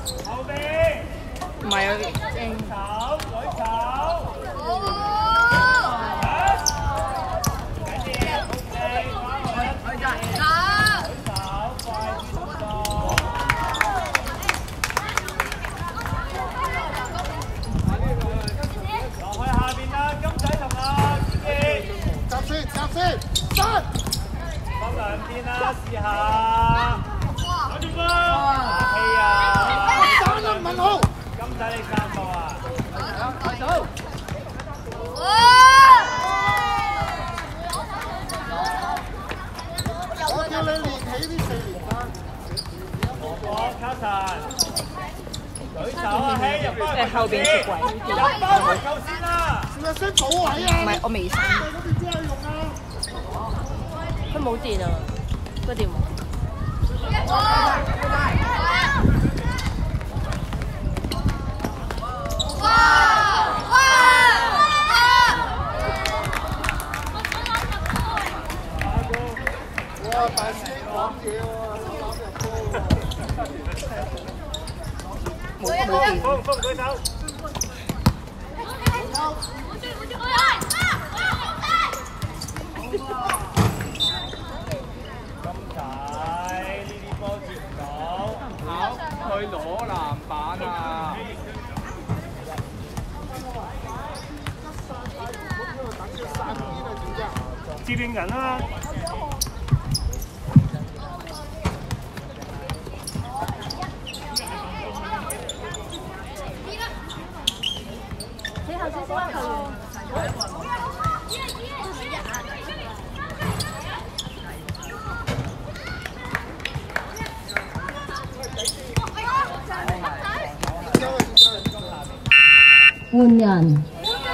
後邊。 唔係啊， 手，舉手。放兩邊啦，試下。攞住波。氣啊！ 三粒問號。 金仔你3個啊？ 快走！我叫你練起呢4年班。 我卡神。舉手啊！希入翻後邊出軌， 入翻去球先啦！ 試下先補位啊！ 唔係我未刪。 嗰邊邊有用啊？ 佢冇電啊，個電話。 哇！大師兄講嘢喎， 冇電。 風舉手。 去攞籃板啊！ 接應人啊！ 你後少少啊，球員。 換人。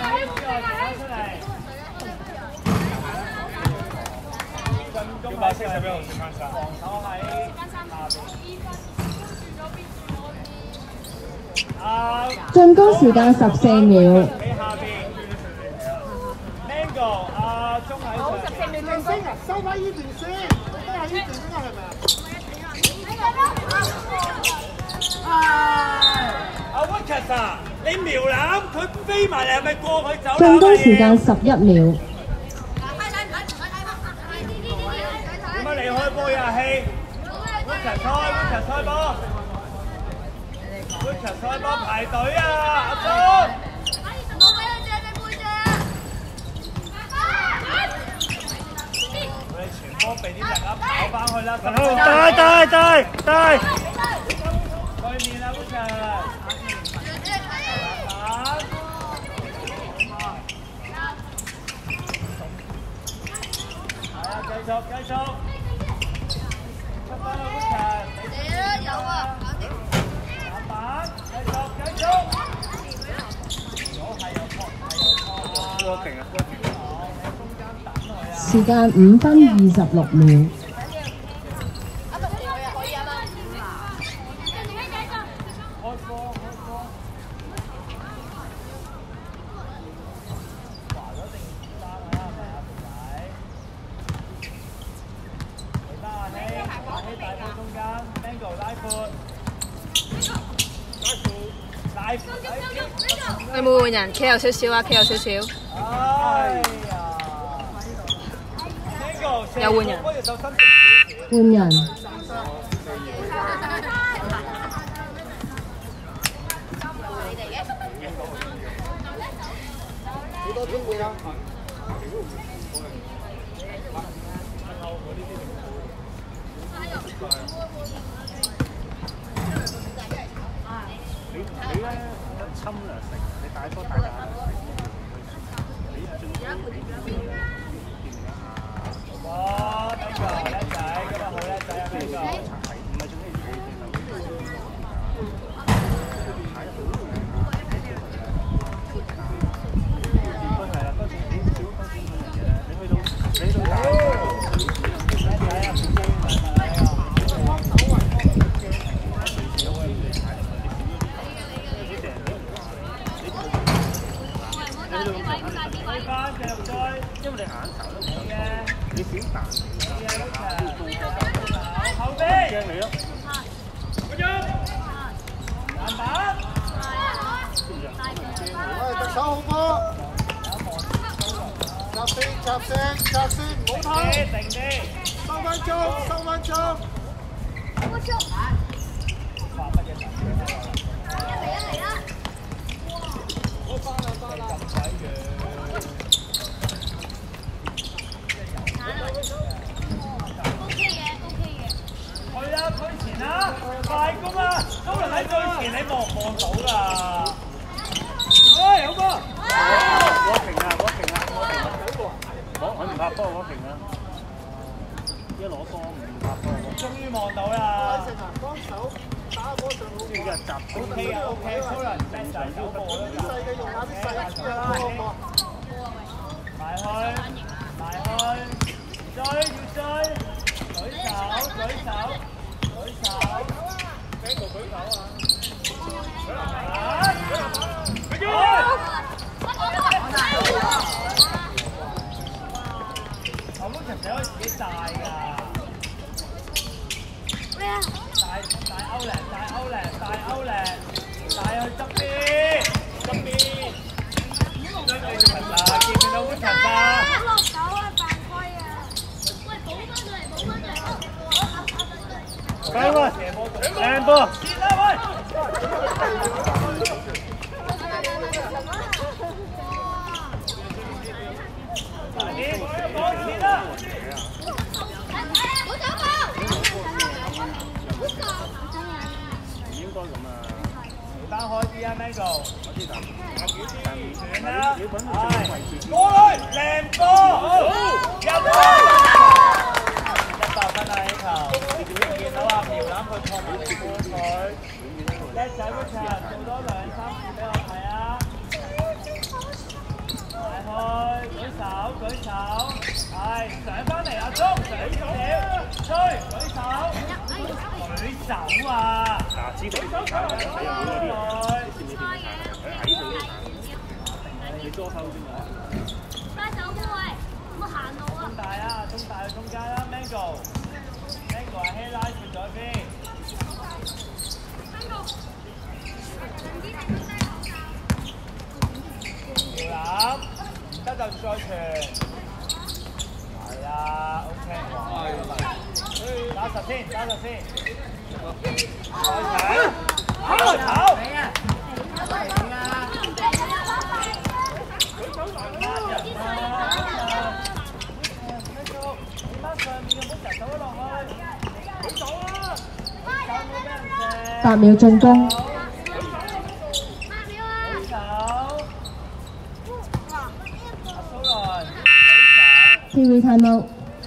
要把40秒先翻上。防守喺下邊。 進攻時間14秒。 喺下邊。Mango 鐘喺上。 14秒進攻啊！收翻呢段先，都係呢段先係咪啊？Lucas 啊，你瞄籃，佢飛埋嚟係咪過佢走？ 進攻時間11秒。 點解離開波呀？氣 ，Lucas 開波 ，Lucas 開波排隊啊！阿聰，我哋傳波俾啲人啊跑翻去啦！帶，對面啊 ，Lucas。繼續，出翻去 Lucas， 有啊，籃板，繼續，過勁啊！ 時間5分26秒。 有冇換人？企有少少啊，企有少少。有換人。 換人。 幾多機會啊？ 你咧一侵略性，你大波大眼，你哇！呢個叻仔，今日好叻仔啊！呢個唔係做咩係啦，嗰時你少嗰時你去到大叻仔啊！因為你眼頭都唔想你小彈，後邊驚你咯。 板。 喂，特首好波。集線，唔好偷。 定啲。 收分鐘。 話乜嘢神嘅？一嚟啦！我翻啦！咁鬼遠。OK 嘅。去啦，推前啦，快攻啊！高人喺最前，你望唔望到㗎？喂，好波！ 我停啦！我唔拍波，我停啦。一攞波唔拍波。 終於望到啦！ 幫手打波上好。 呢個集 OK 啊 OK， 高人掟就係手波啦。 啲細嘅用下啲細嘅啦。 埋去，追，舉手。邊個舉手啊？我們其實可以自己帶㗎。咩啊？帶歐力，帶去側邊。見唔見到會場啊？落手啊！犯規啊！喂，補翻嚟！ 快喎！靚波！ 切啦喂！翻開啲啊 ，Mango！ 傳啦，係過去，靚波，入波！100分啊！呢球，見到啊，苗攬佢破門嚟搬佢，叻仔 Richard， 做多2、3次俾我睇啊！埋去，舉手，係上翻嚟阿鐘，上少少，追，舉手啊！ 嗱，知道你多收先啊！ 快手位，唔好行路啊！中大去中間啦 ，Mango 係 Headline 轉咗邊 ？Mango， 搖籃，唔得就再傳。係啦 ，OK， 打實先，再搶，跑！ 8秒進攻。TV timeout。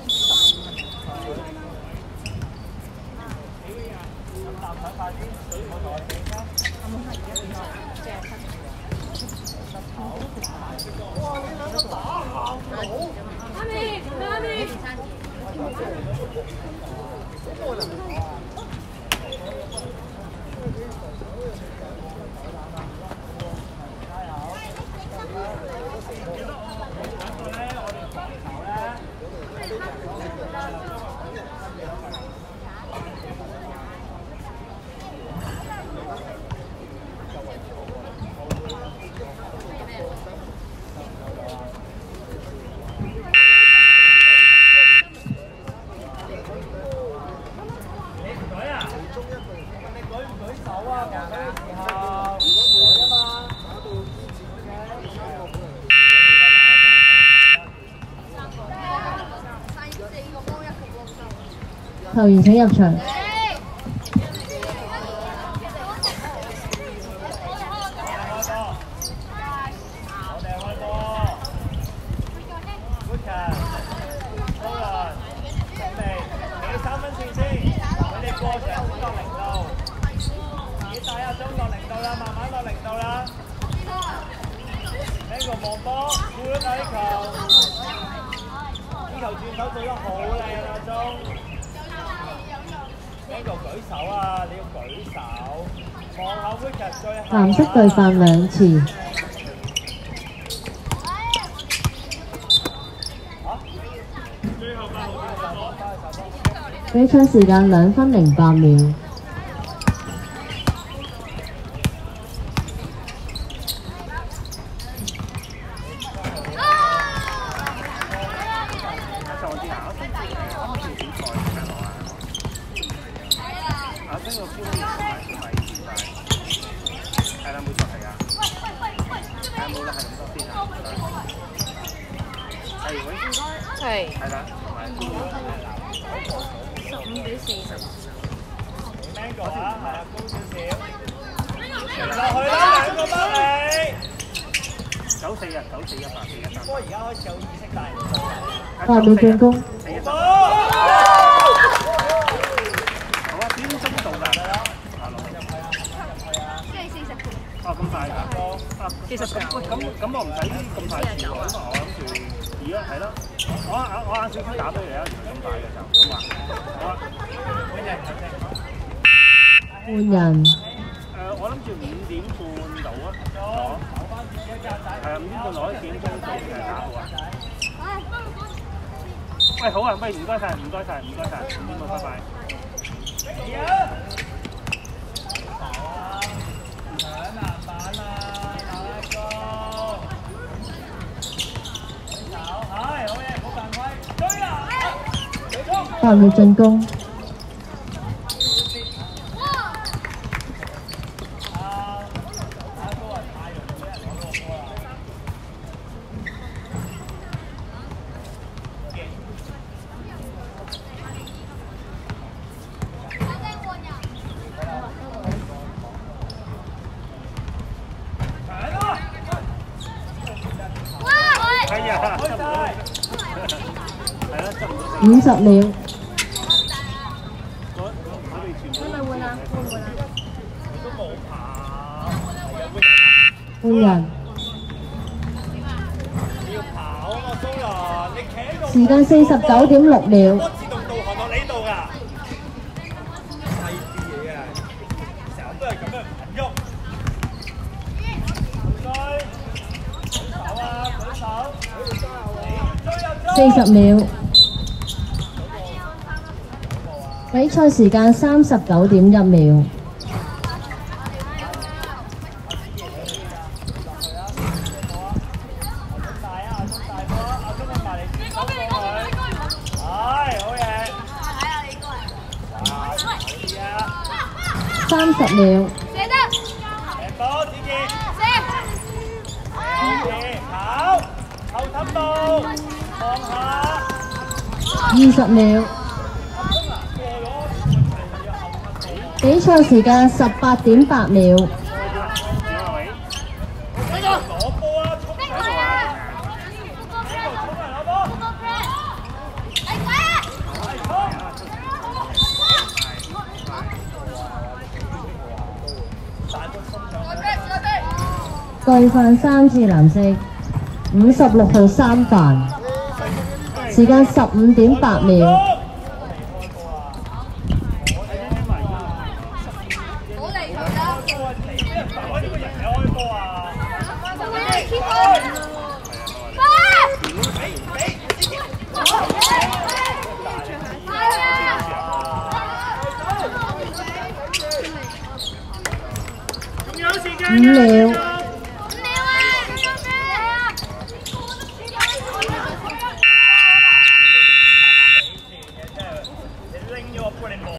球員請入場。藍色對犯2次。比賽時間2分08秒。 係係啦，同埋 15-40。 Mango 啊，係啊，高少少。落去啦，兩個包你。 94啊，94一百4-1-3。 不過而家開始有意識大。 8秒進攻。 好。 好啊，邊中度㗎？啊，落去。哦，咁快㗎？啊，40分。咁我唔使咁快調喎，因為我諗住而家係咯，我晏少少打俾你啊，唔係咁快嘅就咁話。好啊。 換人。 我諗住5點半到啊。係啊，5點半攞1點鐘到打好啊。喂，好啊，喂，唔該晒，5點半，拜拜。 8秒進攻。50秒。換人。時間49.6秒。 自動導航落你度㗎。細啲嘢啊，成日都係咁樣唔肯喐。舉手 40秒。比賽時間39.1秒。30秒。 波子健，跑，後氹步，放下。 20秒。比賽時間18.8秒。對犯3次藍色，56號3犯，時間15.8秒。